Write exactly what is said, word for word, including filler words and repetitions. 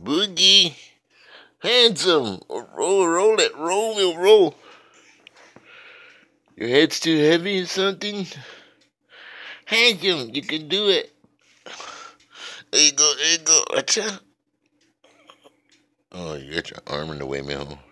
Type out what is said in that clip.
Boogie. Handsome. Roll, roll it. Roll, roll, roll. Your head's too heavy or something? Handsome, you can do it. There you go, there you go. Watcha. Oh, you got your arm in the way, man.